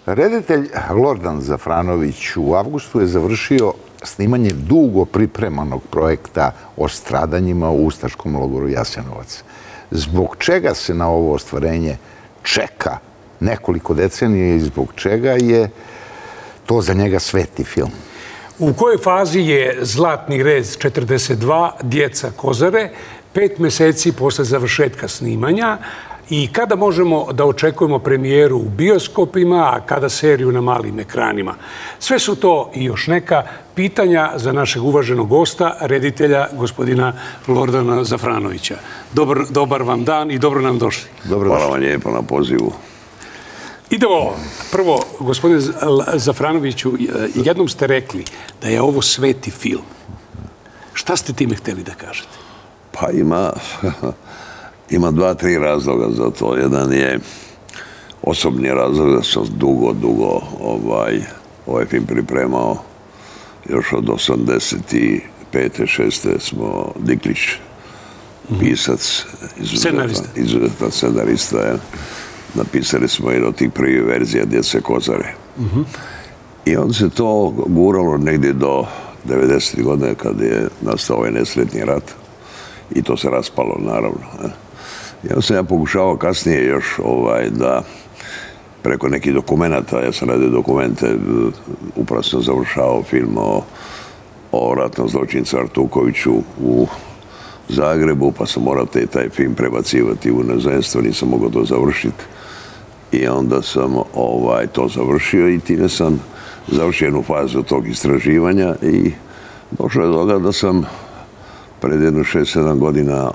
Reditelj Lordan Zafranović u avgustu je završio snimanje dugo pripremanog projekta o stradanjima u ustaškom logoru Jasenovac. Zbog čega se na ovo ostvarenje čeka nekoliko decenija i zbog čega je to za njega sveti film? U kojoj fazi je Zlatni rez 42, Djeca Kozare, 5 meseci posle završetka snimanja i kada možemo da očekujemo premijeru u bioskopima, a kada seriju na malim ekranima? Sve su to i još neka pitanja za našeg uvaženog gosta, reditelja gospodina Lordana Zafranovića. Dobar vam dan i dobro nam došli. Hvala vam lijepo na pozivu. Idemo. Prvo, gospodine Zafranoviću, jednom ste rekli da je ovo sveti film. Šta ste time hteli da kažete? Pa ima 2-3 razloga za to. Jedan je osobni razlog da sam dugo ovaj film pripremao. Još od 85. 6. smo Diklić, pisac, izuzetan scenarista. Napisali smo i do tih prvih verzija Djece Kozare. I onda se to guralo negdje do 90. godine kad je nastao ovaj nesretni rat. I to se raspalo, naravno. I onda sam ja pokušavao kasnije još da preko nekih dokumenata, ja sam radio dokumente, upravo sam završavao film o ratnom zločincu Artukoviću u Zagrebu, pa sam morao taj film prebacivati u inozemstvo, nisam mogao to završiti. I onda sam to završio i time sam završio jednu fazu tog istraživanja i došlo je do toga da sam pred jedno 6-7 godina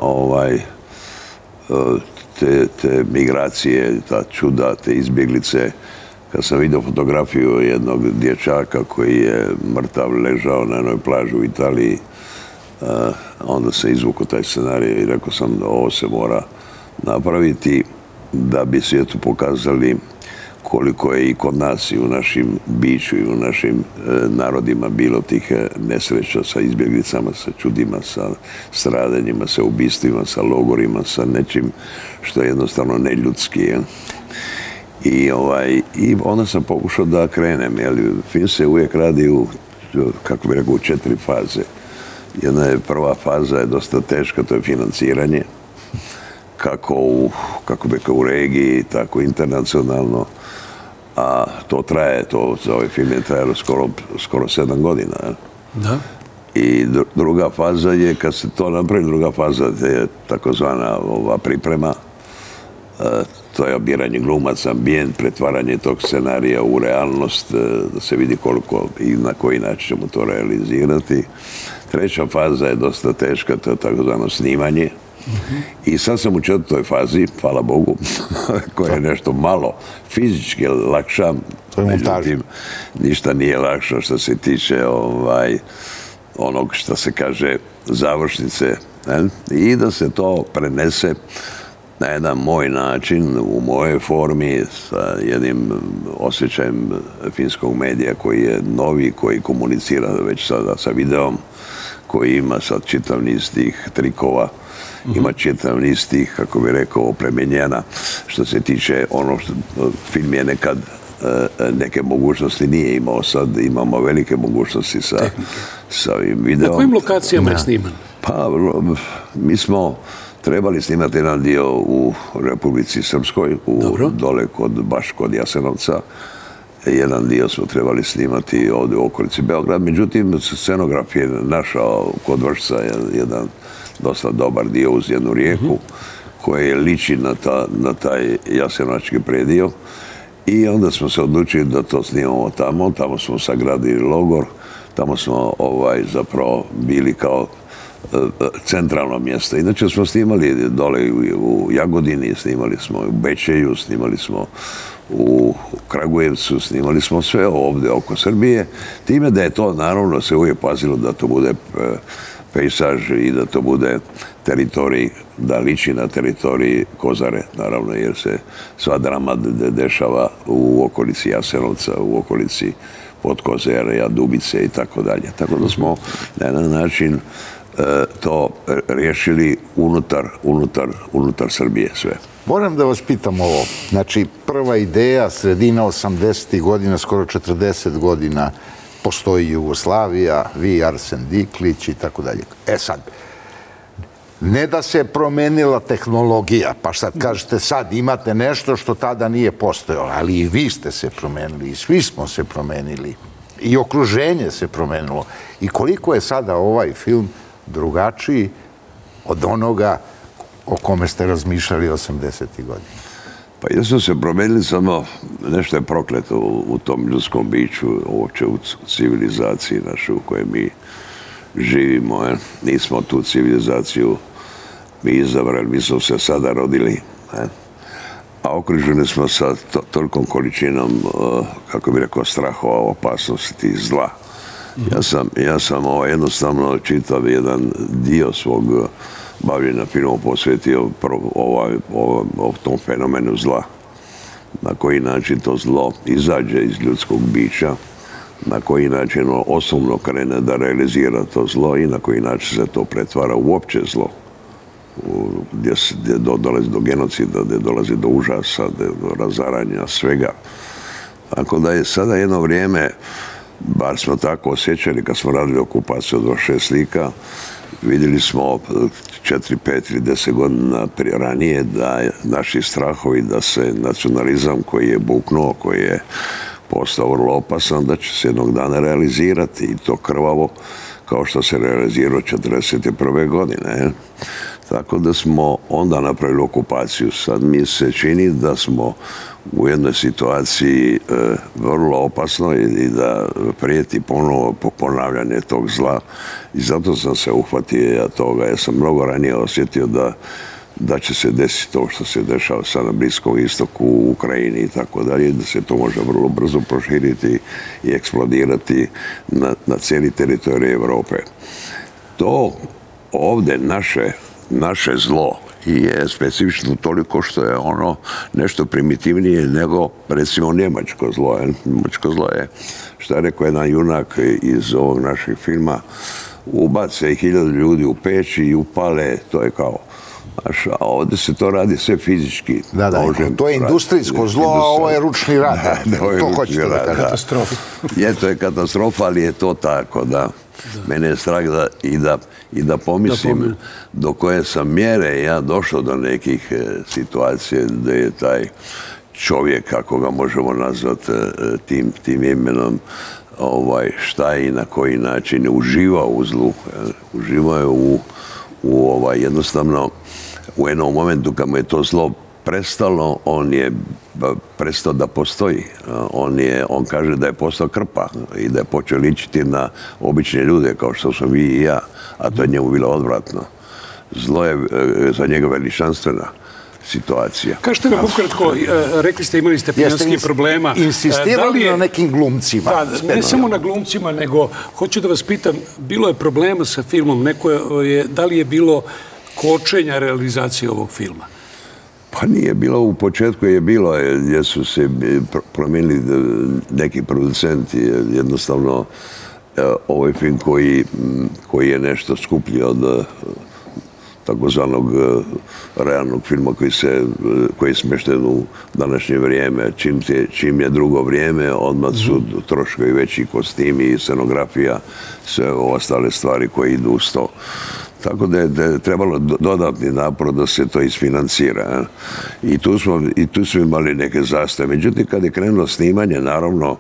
te migracije, ta čuda, te izbjeglice, kad sam vidio fotografiju jednog dječaka koji je mrtav ležao na jednoj plaži u Italiji, onda sam izvukao taj scenarij i rekao sam da ovo se mora napraviti da bi svijetu pokazali koliko je i kod nas i u našim biću i u našim narodima bilo tih nesreća sa izbjeglicama, sa čudima, sa stradanjima, sa ubistvima, sa logorima, sa nečim što je jednostavno neljudski. I onda sam pokušao da krenem. Film se uvijek radi u, kako bih rekao, u 4 faze. Jedna je prva faza je dosta teška, to je financiranje. Kako u regiji, tako internacionalno. A to traje, za ovaj film je trajalo skoro 7 godina. Da. I druga faza je, kad se to napravi, druga faza je takozvana priprema. To je obiranje glumaca, ambijent, pretvaranje tog scenarija u realnost, da se vidi koliko i na koji način ćemo to realizirati. Treća faza je dosta teška, to je takozvano snimanje. I sad sam u 4. fazi, hvala Bogu, koja je nešto malo fizički lakša, međutim, ništa nije lakše što se tiče onog što se kaže završnice. I da se to prenese na jedan moj način, u mojoj formi, sa jednim osjećajem finskog medija koji je novi, koji komunicira već sada sa videom, koji ima sad čitav niz tih trikova, ima čitav niz tih, kako bih rekao, opremenjena. Što se tiče film je nekad neke mogućnosti nije imao, sad imamo velike mogućnosti sa ovim videom. Na kojim lokacijama je sniman? Pa, mi smo trebali snimati jedan dio u Republici Srpskoj, dole baš kod Jasenovca. Jedan dio smo trebali snimati ovdje u okolici Beograd. Međutim, scenograf je našao kod Vršca jedan dosta dobar dio uz jednu rijeku koji liči na taj jasenovački predio. I onda smo se odlučili da to snimamo tamo. Tamo smo sagradili logor. Tamo smo zapravo bili kao centralno mjesto. Inače smo snimali dole u Jagodini, snimali smo u Bečeju, snimali smo u Kragujevcu, snimali smo sve ovdje oko Srbije. Time da je to, naravno, se uvijek pazilo da to bude pejsaž i da to bude teritorij, da liči na teritorij Kozare, naravno, jer se sva drama dešava u okolici Jasenovca, u okolici Podkozere, Dubice i tako dalje. Tako da smo na jedan način to riješili unutar Srbije sve. Moram da vas pitam ovo. Znači, prva ideja, sredina 80. godina, skoro 40 godina, postoji Jugoslavija, vi, Arsen Diklić i tako dalje. Sad, ne da se promenila tehnologija, pa sad kažete sad imate nešto što tada nije postojalo, ali i vi ste se promenili, i svi smo se promenili, i okruženje se promenilo. I koliko je sada ovaj film drugačiji od onoga o kome ste razmišljali 80. godina? Pa jesu se promenili, samo nešto je prokleto u tom ljudskom biću, uopće u civilizaciji našoj u kojoj mi živimo. Nismo tu civilizaciju mi izabrali, mi smo se sada rodili. A okruženi smo sa tolikom količinom, kako bi rekao, strahova, opasnosti i zla. Ja sam jednostavno čitav jedan dio svog bavljenja filmom posvetio o tom fenomenu zla. Na koji način to zlo izađe iz ljudskog bića, na koji način ono osobno krene da realizira to zlo i na koji način se to pretvara u opće zlo. Gdje dolazi do genocida, gdje dolazi do užasa, do razaranja svega. Tako da je sada jedno vrijeme, bar smo tako osjećali kad smo radili okupaciju od 26 slika, vidjeli smo 4, 5 ili 10 godina prije ranije da naši strahovi, da se nacionalizam koji je buknuo, koji je postao vrlo opasan, da će se jednog dana realizirati i to krvavo kao što se realizirao 1941. godine. Tako da smo onda napravili okupaciju. Sad mi se čini da smo u jednoj situaciji vrlo opasnoj i da prijeti ponovo ponavljanje tog zla. I zato sam se uhvatio toga. Ja sam mnogo ranije osjetio da će se desiti to što se dešava sad na Bliskom istoku, u Ukrajini i tako dalje, da se to može vrlo brzo proširiti i eksplodirati na cijeli teritorij Europe. To ovdje naše zlo je specifično toliko što je ono nešto primitivnije nego recimo njemačko zlo. Njemačko zlo je, što je rekao jedan junak iz ovog našeg filma, ubace 1000 ljudi u peći i upale, to je kao, a ovdje se to radi sve fizički. Da, to je industrijsko zlo, a ovo je ručni rad. To hoćete da kažete. Katastrofa. To je katastrofa, ali je to tako, da. Mene je strah i da pomislim do koje sam mjere ja došao do nekih situacija da je taj čovjek, kako ga možemo nazvati tim imenom, šta je i na koji način uživao u zlu. Uživao je jednostavno u jednom momentu kad mu je to zlo prestalo, on je prestao da postoji. On kaže da je postao krpa i da je počeo ličiti na obične ljude kao što smo vi i ja, a to je njemu bilo odvratno. Zlo je za njega veličanstvena situacija. Kažete nam ukratko, rekli ste imali ste financijskih problema. Insistirali na nekim glumcima. Ne samo na glumcima, nego hoću da vas pitam, bilo je problema sa filmom, da li je bilo kočenja realizacije ovog filma? Pa nije bilo, u početku je bilo, jer su se promijenili neki producenti, jednostavno ovaj film koji je nešto skuplji od takozvanog realnog filma koji je smješten u današnje vrijeme. Čim je drugo vrijeme, odmah su troškovi veći, kostimi i scenografija, sve ostale stvari koje idu uz to. Tako da je trebalo dodatni napor da se to isfinancira. I tu smo imali neke zastoje. Međutim, kad je krenulo snimanje, naravno,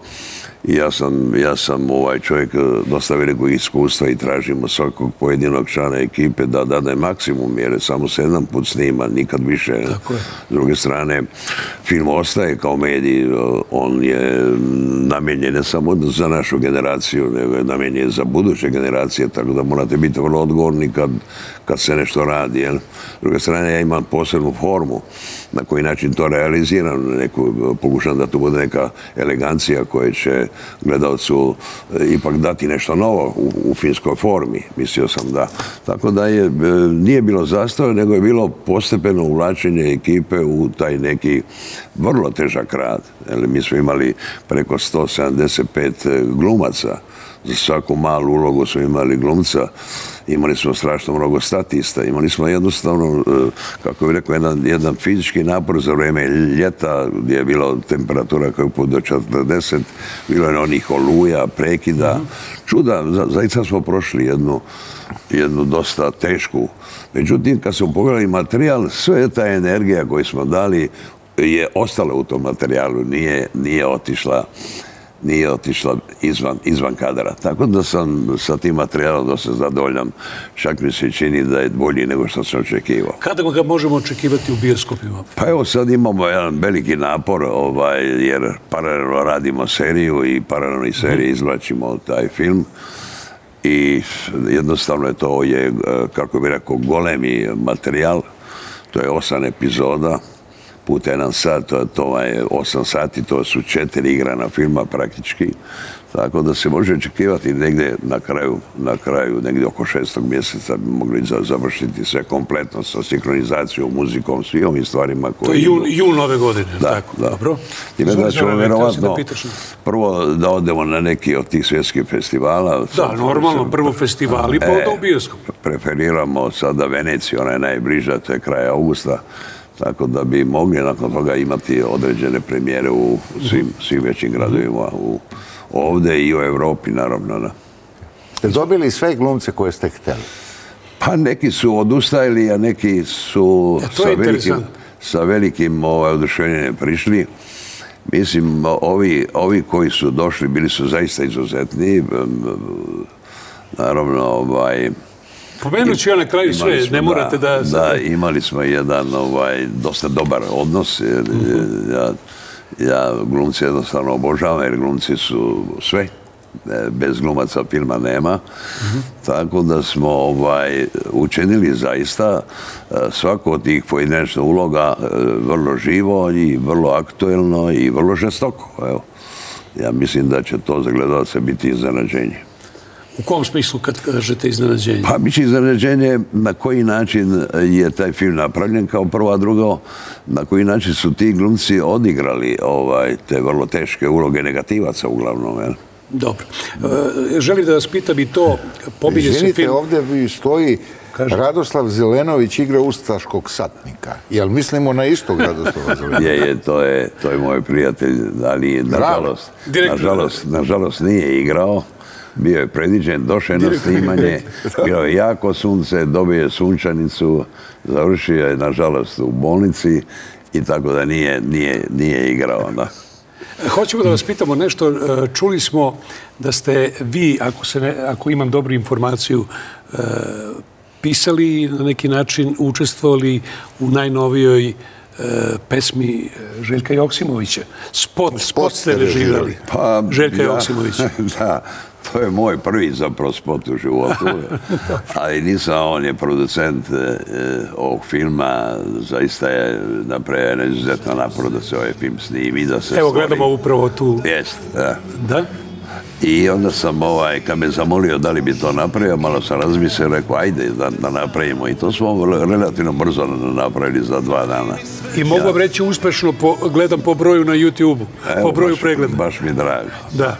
ja sam čovjek dosta velikog iskustva i tražimo svakog pojedinog člana ekipe da dade maksimum, jer samo se jedan put snima, nikad više. S druge strane, film ostaje kao medij, on je namijenjen ne samo za našu generaciju, nego je namijenjen za buduće generacije, tako da morate biti vrlo odgovorni kad se nešto radi. S druge strane, ja imam posebnu formu na koji način to realiziram, pokušam da to bude neka elegancija koja će gledalcu ipak dati nešto novo u filmskoj formi, mislio sam da. Tako da nije bilo zastoja, nego je bilo postepeno uvlačenje ekipe u taj neki vrlo težak rad. Mi smo imali preko 175 glumaca, za svaku malu ulogu smo imali glumca, imali smo strašno mnogo statista, imali smo jednostavno, kako bih rekao, jedan fizički napor za vrijeme ljeta, gdje je bila temperatura kao put do 40, bilo je onih oluja, prekida, čuda, zaista smo prošli jednu dosta tešku. Međutim, kad smo pogledali materijal, sve ta energija koju smo dali je ostala u tom materijalu, nije otišla izvan kadra. Tako da sam sa tim materijalom dosta zadovoljan. Čak mi se čini da je bolji nego što sam očekivao. Kada ga možemo očekivati u bioskopima? Pa evo sad imamo jedan veliki napor, jer paralelno radimo seriju i paralelno iz serije izvlačimo taj film. I jednostavno je to, kako bih rekao, golemi materijal. To je 8 epizoda. Puta 1 sat, to je 8 sati, to su 4 igrana filma praktički. Tako da se može očekivati negdje na kraju, negdje oko 6. mjeseca bi mogli završiti sve kompletno sa sinkronizacijom, muzikom, svim ovim stvarima koje... To je jul ove godine, tako? Da. Dobro. Time da ćemo vjerovatno prvo da odemo na neki od tih svjetskih festivala. Da, normalno, prvo festivali, pa onda u bioskop. Preferiramo sada Veneciju, ona je najbliža, to je kraj augusta. Tako da bi mogli nakon toga imati određene premijere u svim većim gradovima ovdje i u Europi, naravno. Ste dobili sve glumce koje ste htjeli? Pa neki su odustajali, a neki su sa velikim oduševljenjem prišli. Mislim, ovi koji su došli bili su zaista izuzetni. Naravno, pomenut ću ja na kraju sve, ne morate da... Da, imali smo jedan dosta dobar odnos. Ja glumci jednostavno obožavam, jer glumci su sve. Bez glumaca filma nema. Tako da smo učinili zaista svako od tih pojedinačnih uloga vrlo živo i vrlo aktuelno i vrlo žestoko. Ja mislim da će to za gledalce biti iznenađenje. U kom smislu kad kažete iznenađenje? Pa biće iznenađenje na koji način je taj film napravljen kao prvo, a drugo na koji način su ti glumci odigrali te vrlo teške uloge negativaca uglavnom. Dobro. Želim da vas pitam i to, pominje se film... Izvinite, ovdje stoji Radoslav Zelenović igra ustaškog satnika. Jel mislimo na istog Radoslava Zelenovića? To je moj prijatelj, ali nažalost nije igrao. Bio je predviđen, došao je na snimanje, bilo je jako sunce, dobio je sunčanicu, završio je, nažalost, u bolnici i tako da nije igrao. Hoćemo da vas pitamo nešto. Čuli smo da ste vi, ako imam dobru informaciju, pisali na neki način, učestvovali u najnovijoj pesmi Željka Joksimovića. Spot ste režirali. Željka Joksimovića. Da. To je moj prvi zapravo spot u životu, ali nisam, on je producent ovog filma, zaista je napravio izuzetno napor da se ovaj film snimi, da se stvori. Evo, gledamo upravo tu. Jest, da. Da? I onda sam, kad me zamolio da li bi to napravio, malo sam razmislio, rekao, ajde da napravimo. I to smo relativno brzo napravili za 2 dana. I mogu vam reći uspešno, gledam po broju na YouTube-u, po broju pregleda. Baš mi drago. Da.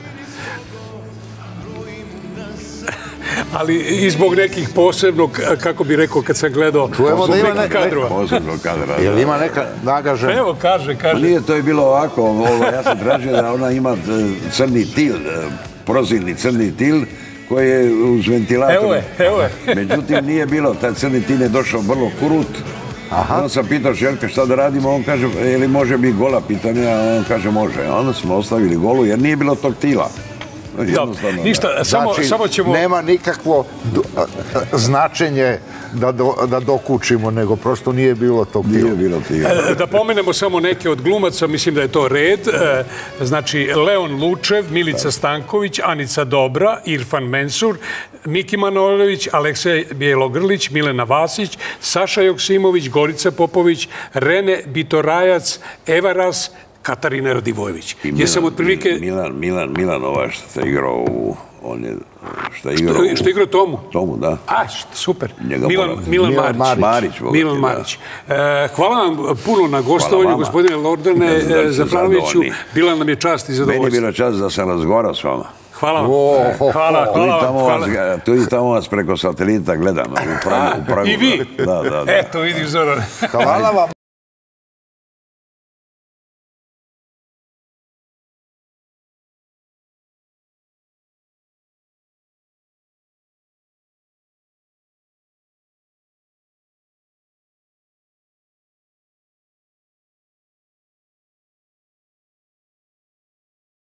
Ali i zbog nekih posebnog, kako bi rekao kad sam gledao, zbog nekih kadrova. Posebnog kadra. Jel ima neka nagažena? Evo, kaže. Nije, to je bilo ovako, ja sam tražio da ona ima crni til, prozirni crni til, koji je uz ventilator. Evo je. Međutim, nije bilo, taj crni til je došao vrlo kurut. Onda sam pitao Željka šta da radimo, on kaže, je li može biti gola pitanja, on kaže može. Onda smo ostavili golu jer nije bilo tog tila. Ništa, samo ćemo... Nema nikakvo značenje da dokučimo, nego prosto nije bilo tog tila. Da pomenemo samo neke od glumaca, mislim da je to red. Znači, Leon Lučev, Milica Stanković, Anica Dobra, Irfan Mensur, Miki Manojlović, Aleksej Bjelogrlić, Milena Vasić, Saša Joksimović, Gorica Popović, Rene Bitorajac, Eva Ras, Katarina Radivojević. Jesam otprilike... Milan ova što je igrao u... Što je igrao Tomu? Tomu, da. Super. Milan Marić. Milan Marić. Hvala vam puno na gostovanju, gospodine Lordane Zafranoviću. Bila nam je čast i zadovoljstvo. Meni je bila čast da sam razgovarao s vama. Hvala vam. Hvala. Tu i tamo vas preko satelita gledam. I vi? Da. Eto, vidiš, Zoran. Hvala vam.